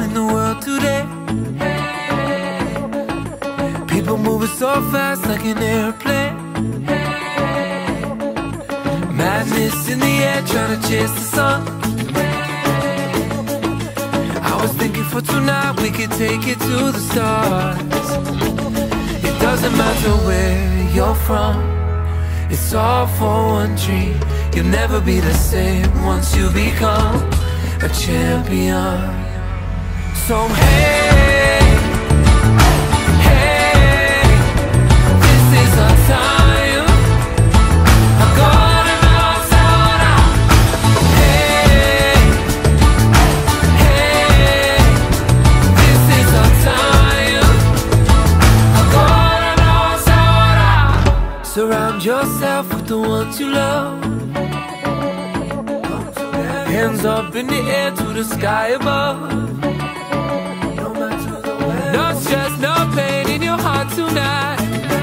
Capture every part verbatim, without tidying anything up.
on in the world today? People moving so fast like an airplane. Madness in the air, trying to chase the sun. I was thinking for tonight we could take it to the stars. It doesn't matter where you're from, it's all for one dream. You'll never be the same once you become a champion. So hey, hey, this is our time. I'm gonna knock out out. Hey, hey, this is our time. I'm gonna knock out out. Surround yourself with the ones you love. Hands up in the air to the sky above. No stress, no pain in your heart tonight.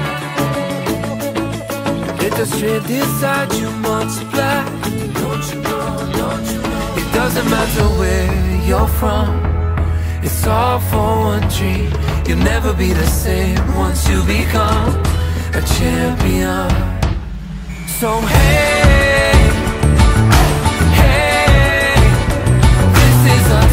Let the strength inside you multiply. Don't you know, don't you know? It doesn't matter where you're from, it's all for one dream. You'll never be the same once you become a champion. So hey, hey, this is a